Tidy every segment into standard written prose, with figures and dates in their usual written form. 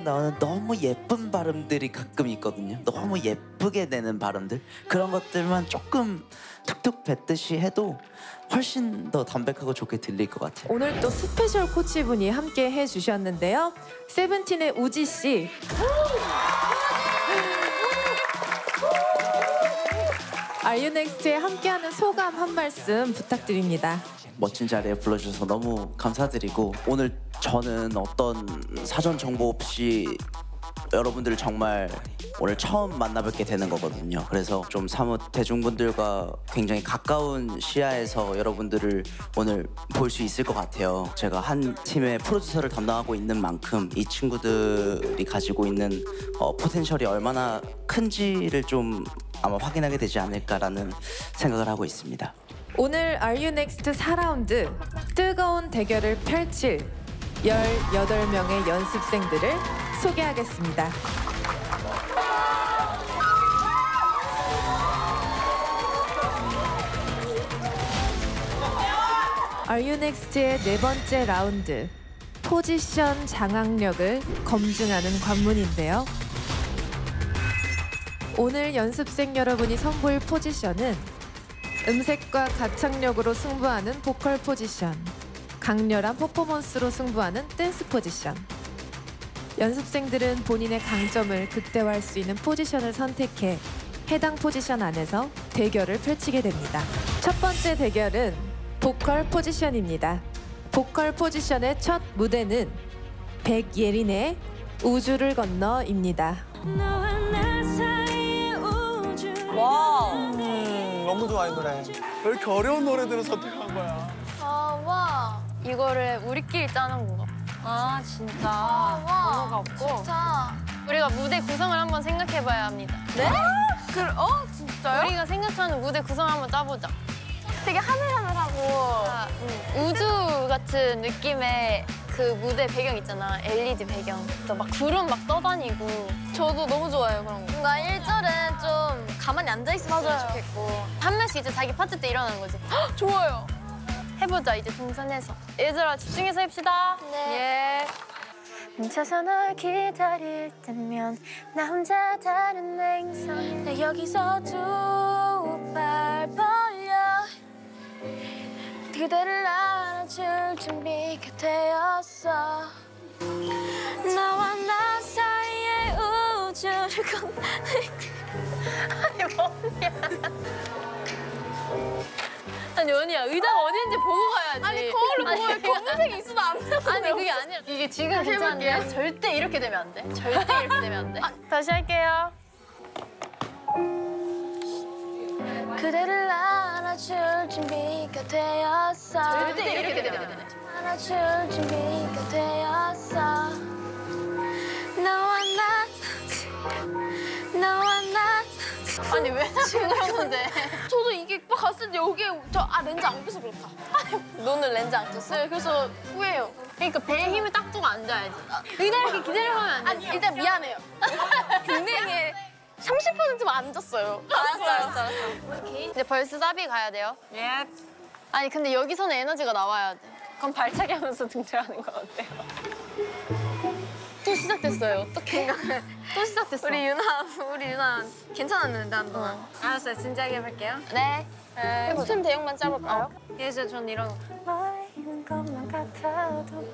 나오는 너무 예쁜 발음들이 가끔 있거든요. 너무 예쁘게 내는 발음들, 그런 것들만 조금 툭툭 뱉듯이 해도 훨씬 더 담백하고 좋게 들릴 것 같아요. 오늘 또 스페셜 코치분이 함께 해주셨는데요. 세븐틴의 우지 씨. 아이유넥스트에 함께하는 소감 한 말씀 부탁드립니다. 멋진 자리에 불러주셔서 너무 감사드리고, 오늘 저는 어떤 사전 정보 없이 여러분들을 정말 오늘 처음 만나뵙게 되는 거거든요. 그래서 좀 사뭇 대중분들과 굉장히 가까운 시야에서 여러분들을 오늘 볼 수 있을 것 같아요. 제가 한 팀의 프로듀서를 담당하고 있는 만큼 이 친구들이 가지고 있는 포텐셜이 얼마나 큰지를 좀 아마 확인하게 되지 않을까라는 생각을 하고 있습니다. 오늘 아이유넥스트 4라운드 뜨거운 대결을 펼칠 18명의 연습생들을 소개하겠습니다. 아이유넥스트의 4번째 라운드, 포지션 장악력을 검증하는 관문인데요. 오늘 연습생 여러분이 선보일 포지션은 음색과 가창력으로 승부하는 보컬 포지션, 강렬한 퍼포먼스로 승부하는 댄스 포지션. 연습생들은 본인의 강점을 극대화할 수 있는 포지션을 선택해 해당 포지션 안에서 대결을 펼치게 됩니다. 첫 번째 대결은 보컬 포지션입니다. 보컬 포지션의 첫 무대는 백예린의 우주를 건너입니다. 와, 너무 좋아 이 노래. 왜 이렇게 어려운 노래들을 선택한 거야? 아, 와. 이거를 우리끼리 짜는 건가? 아, 진짜. 와. 번호가 없고. 진짜. 우리가 무대 구성을 한번 생각해봐야 합니다. 네? 진짜요? 우리가 생각하는 무대 구성을 한번 짜보자. 되게 하늘하늘하고. 우주 같은 느낌의 그 무대 배경 있잖아. LED 배경. 또 막 구름 막 떠다니고. 저도 너무 좋아해요, 그런 거. 뭔가 1절은 좀 가만히 앉아있었으면 좋겠고. 한 명씩 이제 자기 파트 때 일어나는 거지. 좋아요. 해보자, 이제 동선에서. 얘들아, 집중해서 해봅시다. 네. 멈춰서 널 기다릴 때면 나 혼자 다른 행성. 나 여기서 두 발 벌려 그대를 안아줄 준비가 되었어. 너와 나 사이의 우주를 건너. 아니 뭐냐. 아니 언니야, 의자가 어딘지 보고 가야지. 아니, 거울을 보면 검은색이 있어도 안 돼서. 아니 그게 아니라 이게 지금 괜찮은데 절대 이렇게 되면 안 돼. 절대 이렇게 되면 안 돼. 다시 할게요. 그대를 안아줄 준비가 되었어. 절대 이렇게 되면 안 돼. 안아줄 준비가 되었어. 너와 나 아니 왜 지금 그러는데? 저도 이게 딱 갔을 때 여기에 렌즈 안 껴서 그렇다. 너는 렌즈 안 꼈어? 네, 그래서 후회해요. 그러니까 배에 힘을 딱 주고 앉아야지. 의자 이렇게 기다려보면 안 돼. 아니, 일단 미안해요. 굉장히 30%만 앉았어요. 알았어. 이제 벌써 사비 가야 돼요. 예. 아니 근데 여기서는 에너지가 나와야 돼. 그럼 발차기 하면서 등장하는 건 어때요? 또 시작됐어요. 어떡해. 또 시작됐어. 우리 유나 괜찮았는데 한동안. 알았어요, 진지하게 해볼게요. 네. 스팀 대용만 짜볼까요? 예전 전 이런 것만 같아도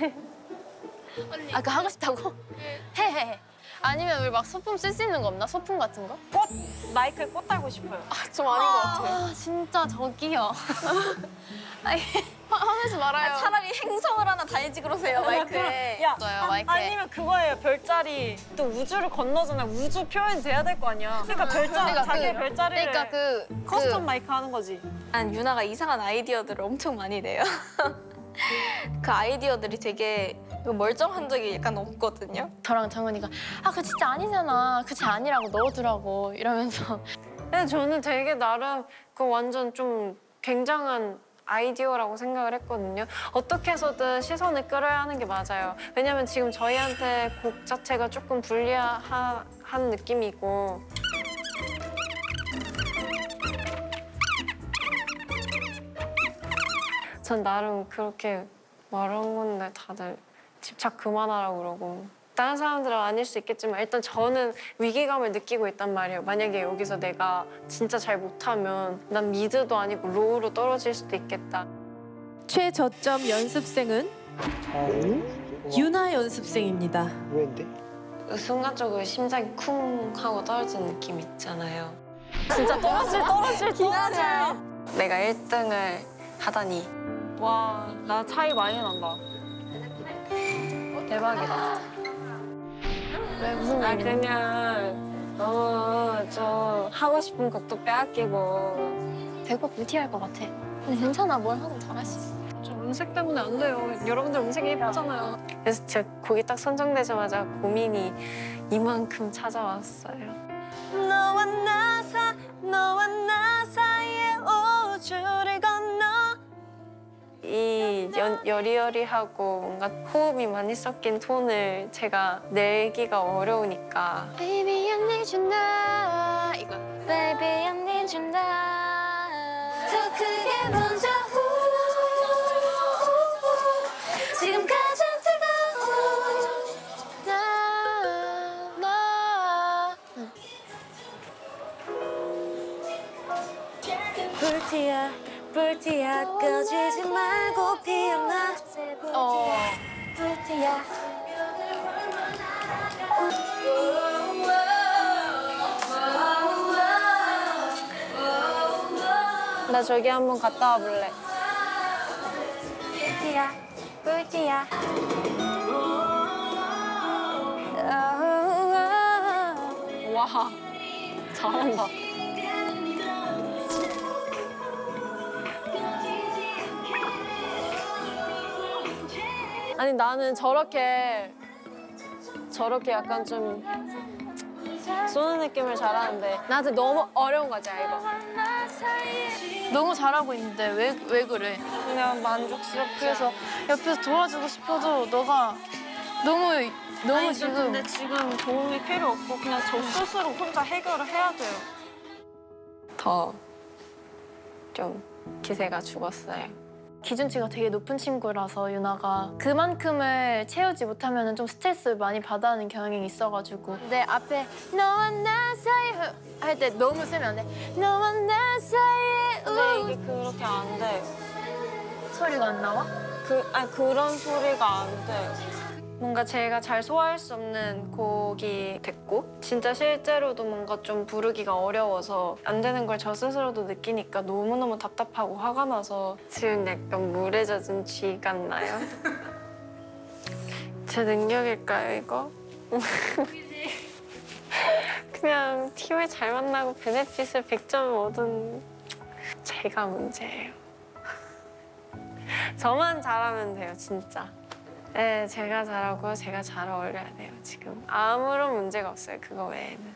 아, 그거 하고 싶다고? 해. 아니면 우리 막 소품 쓸 수 있는 거 없나? 소품 같은 거? 마이크에 꽃 달고 싶어요. 좀 아닌 것 같아요. 아, 진짜 저기요. 아니, 화내지 말아요. 차라리 행성을 하나 달지 그러세요, 마이크에. 야, 맞아요, 마이크에. 아니면 그거예요. 별자리. 또 우주를 건너잖아요. 우주 표현 돼야 될 거 아니야. 그러니까 자기의 별자리를 그러니까 커스텀 마이크 하는 거지. 난 유나가 이상한 아이디어들을 엄청 많이 내요. 그 아이디어들이 되게 멀쩡한 적이 약간 없거든요. 저랑 정은이가 그거 진짜 아니잖아. 그치 아니라고 넣어두라고 이러면서. 근데 저는 되게 나름 그 완전 좀 굉장한 아이디어라고 생각을 했거든요. 어떻게 해서든 시선을 끌어야 하는 게 맞아요. 왜냐면 지금 저희한테 곡 자체가 조금 불리한 느낌이고 전 나름 그렇게 말한 건데 다들 집착 그만하라고 그러고 다른 사람들은 아닐 수 있겠지만 일단 저는 위기감을 느끼고 있단 말이에요. 만약에 여기서 내가 진짜 잘 못하면 난 미드도 아니고 로우로 떨어질 수도 있겠다. 최저점 연습생은 유나 연습생입니다. 왜인데? 순간적으로 심장이 쿵 하고 떨어지는 느낌 있잖아요. 진짜 떨어질 기나죠. 내가 1등을 하다니 와, 나 차이 많이 난다. 대박이다. 왜 무슨 아 일이야? 그냥 너무 좀 하고 싶은 것도 빼앗기고 100% 불티할 것 같아. 근데 괜찮아. 뭘 하든 잘할 수 있어. 저 음색 때문에 안 돼요. 여러분들 음색이 예쁘잖아요. 그래서 제가 거기 딱 선정되자마자 고민이 이만큼 찾아왔어요. 너와 나 사이에 우주를 건너. 이 여리여리하고 뭔가 호흡이 많이 섞인 톤을 제가 내기가 어려우니까 Baby, I need you now. 이거. Baby, I need you now. 더 크게 먼저 지금 가장 뜨거운 나. 불티야 꺼지지 말고 피어나. 불티야. 나 저기 한번 갔다 와볼래. 불티야. 와, 잘한다. 아니 나는 저렇게 약간 좀 쏘는 느낌을 잘하는데 나한테 너무 어려운 거지 이거. 너무 잘하고 있는데 왜 그래? 그냥 만족스럽게. 그래서 옆에서 도와주고 싶어도 너가 너무 아니, 지금 근데 지금 도움이 필요 없고 그냥 저 스스로 혼자 해결을 해야 돼요. 더 좀 기세가 죽었어요. 기준치가 되게 높은 친구라서 유나가 그만큼을 채우지 못하면 좀 스트레스를 많이 받아 하는 경향이 있어가지고 내 앞에 너와 나 사이 할 때 너무 세면 안 돼. 너와 나 사이에 근데 이게 그렇게 안 돼. 소리가 안 나와? 그런 소리가 안 돼. 뭔가 제가 잘 소화할 수 없는 곡이 됐고 진짜 실제로도 뭔가 좀 부르기가 어려워서 안 되는 걸 저 스스로도 느끼니까 너무너무 답답하고 화가 나서 지금 약간 물에 젖은 쥐 같나요? 제 능력일까요, 이거? 그냥 팀을 잘 만나고 베네핏을 100점 얻은 제가 문제예요. 저만 잘하면 돼요, 진짜. 네, 제가 잘하고 제가 잘 어울려야 돼요, 지금. 아무런 문제가 없어요, 그거 외에는.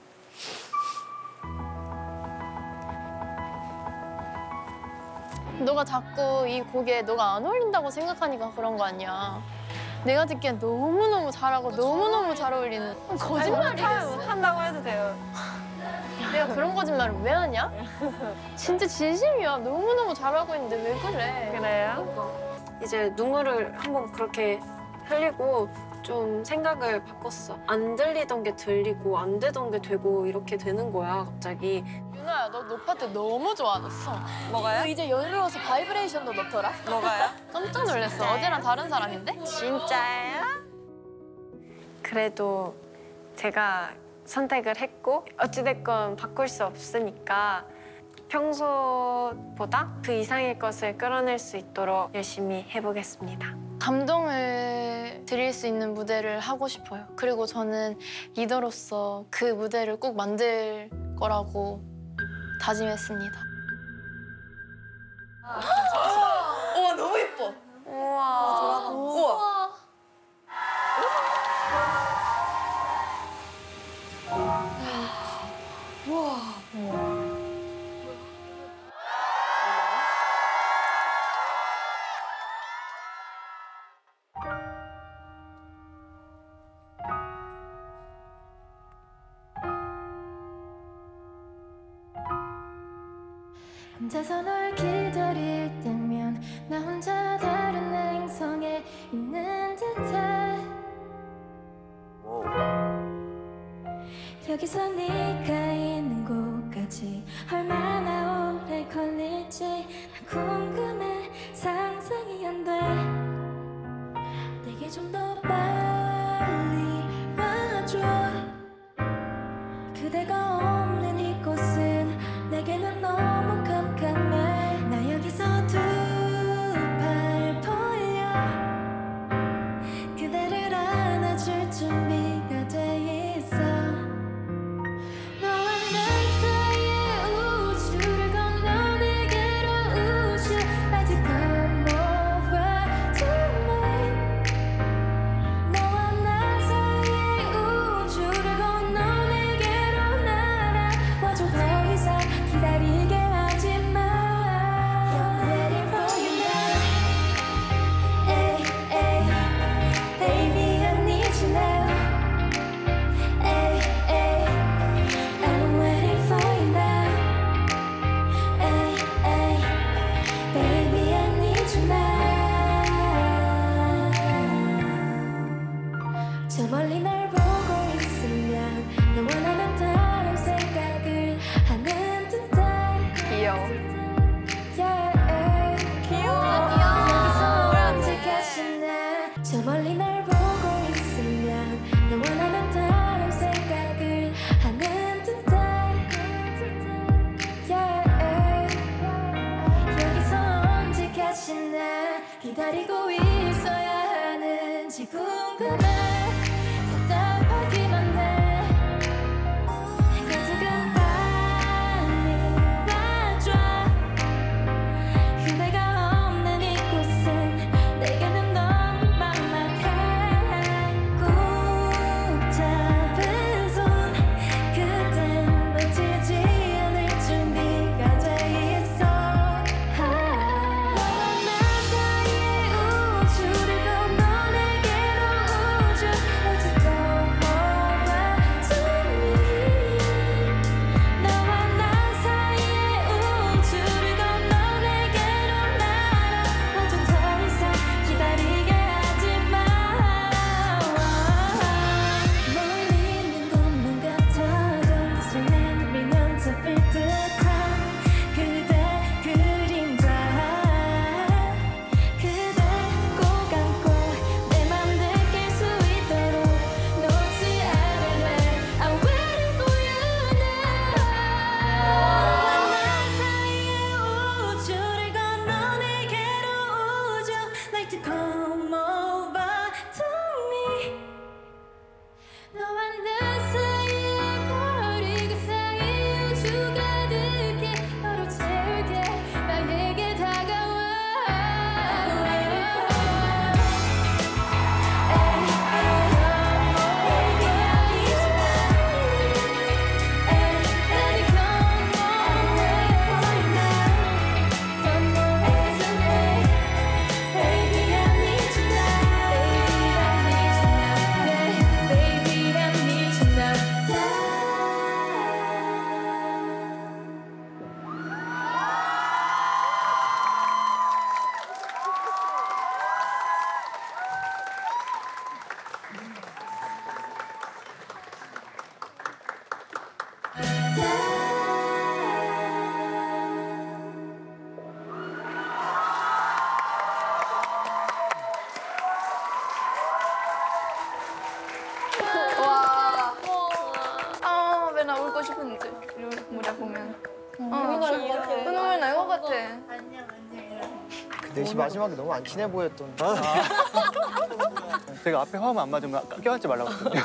너가 자꾸 이 곡에 너가 안 어울린다고 생각하니까 그런 거 아니야. 내가 듣기엔 너무너무 잘하고 너무너무 잘 어울리는 거짓말이겠어. 못한다고 해도 돼요. 내가 그런 거짓말을 왜 하냐? 진짜 진심이야. 너무너무 잘하고 있는데 왜 그래? 그래요? 이제 눈물을 한번 그렇게 흘리고 좀 생각을 바꿨어. 안 들리던 게 들리고 안 되던 게 되고 이렇게 되는 거야, 갑자기. 유나야, 너 노파트 너무 좋아졌어. 뭐가요? 너 이제 연로워서 바이브레이션도 넣더라? 뭐가요? 깜짝 놀랐어. 어제랑 다른 사람인데? 진짜요? 그래도 제가 선택을 했고 어찌됐건 바꿀 수 없으니까 평소보다 그 이상의 것을 끌어낼 수 있도록 열심히 해보겠습니다. 감동을 드릴 수 있는 무대를 하고 싶어요. 그리고 저는 리더로서 그 무대를 꼭 만들 거라고 다짐했습니다. 우와 너무 예뻐. 우와. 우와. 혼자서 널 기다릴 때면 나 혼자 다른 행성에 있는 듯해 여기서 네가 있는 곳까지 얼마나 오래 걸릴지 난 궁금해. 상상이 안 돼. 내게 좀 더 빨리 와줘. 그대가 없는 이곳은 내게는 너무 깜깜해. 나 여기서 두 팔 벌려 그대를 안아줄 준비가 돼 있어. 너와 나 사이의 우주를 건너 내게로 우주 Let's come over to me. 너와 나 사이의 우주를 건너 내게로 날아와줘. 더 이상 기다리게 하지 마. I'm waiting for you now. Ay, ay. Baby, I need you now. Ay, ay. I'm waiting for you now. Ay, ay. Baby, I need you now. 저 멀리 날 보고 있으면 너와 나는 다른 생각을 하는 듯해. 귀여워. Yeah. 여기서 언제까지나 저 멀리 날 보고 있으면 너와 나는 다른 생각을 하는 듯해. Yeah. 여기서 언제까지나 기다리고 있어야 하는지 궁금해. 답답하기만 해. 가득한 빨리 와줘. 그대가 없는 이곳은 내게는 너무 막막해. 꼭 잡은 손 그댄 놓치지 않을 준비가 돼 있어. 너와 나 사이의 우주를 건너 내게로 우주 Let's come over to me. 너와 나 사이의 우주를 건너 내게로 날아와줘. 더 이상 기다리게 하지 마. 멀리 있는 것만 같아도 손에 밀면 잡힐 듯한 그대 그림자. 그대 꼭 안고 내 맘 느낄 수 있도록 놓지 않을래. I'm waiting for you now. 너와 나 사이의 우주를 건너 내게로 우주 Like to come over to me. 너와 나 사이의 거리 그 사이 우주 가득해. 너로 채울게 나에게 다가와. I'm waiting for you. Ay, ay. Baby, I need you now. Ay, ay, come on. I'm waiting for you now. Come over to me. Baby, I need you now. Baby, I need you now. 와. 아, 맨날 울고 싶은데. 무대 보면. 눈물 날 것 같아. 넷이 마지막에 너무 안 친해 보였던. 제가 앞에 화음 안 맞으면 껴안지 말라고 했거든요.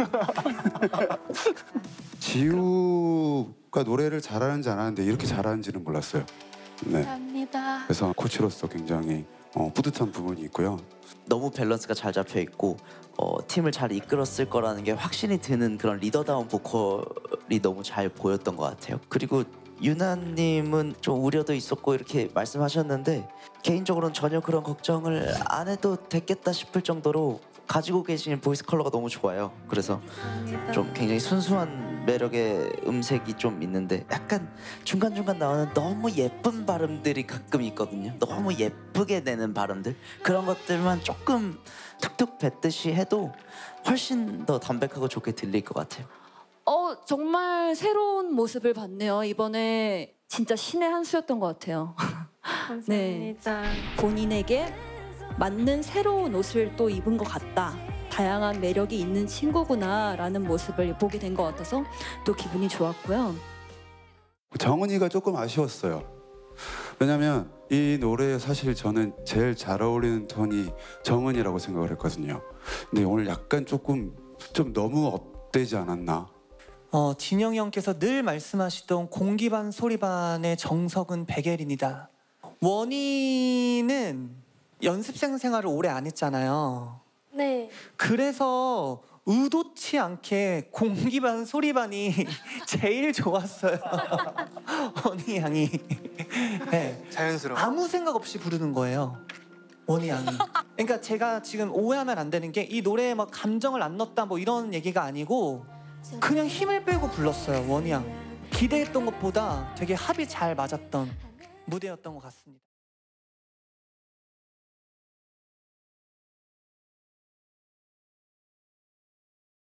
지우가 노래를 잘하는지 안 하는데 이렇게 잘하는지는 몰랐어요. 네. 감사합니다. 그래서 코치로서 굉장히 뿌듯한 부분이 있고요. 너무 밸런스가 잘 잡혀 있고 팀을 잘 이끌었을 거라는 게 확신이 드는 그런 리더다운 보컬이 너무 잘 보였던 것 같아요. 그리고 유나님은 좀 우려도 있었고 이렇게 말씀하셨는데 개인적으로는 전혀 그런 걱정을 안 해도 됐겠다 싶을 정도로 가지고 계신 보이스 컬러가 너무 좋아요. 그래서 좀 굉장히 순수한 매력의 음색이 좀 있는데 약간 중간중간 나오는 너무 예쁜 발음들이 가끔 있거든요. 너무 예쁘게 내는 발음들, 그런 것들만 조금 툭툭 뱉듯이 해도 훨씬 더 담백하고 좋게 들릴 것 같아요. 정말 새로운 모습을 봤네요. 이번에 진짜 신의 한 수였던 것 같아요. 감사합니다. 본인에게 맞는 새로운 옷을 또 입은 것 같다. 다양한 매력이 있는 친구구나라는 모습을 보게 된 것 같아서 또 기분이 좋았고요. 정은이가 조금 아쉬웠어요. 왜냐면 이 노래에 사실 저는 제일 잘 어울리는 톤이 정은이라고 생각을 했거든요. 근데 오늘 약간 조금 좀 너무 업되지 않았나? 진영이 형께서 늘 말씀하시던 공기반 소리반의 정석은 백예린이다. 원희는 연습생 생활을 오래 안 했잖아요. 네. 그래서 의도치 않게 공기반 소리반이 제일 좋았어요. 원희 양이. 네. 자연스러워. 아무 생각 없이 부르는 거예요. 원희 양이. 그러니까 제가 지금 오해하면 안 되는 게 이 노래에 막 감정을 안 넣었다 뭐 이런 얘기가 아니고 그냥 힘을 빼고 불렀어요. 원희 양. 기대했던 것보다 되게 합이 잘 맞았던 무대였던 것 같습니다.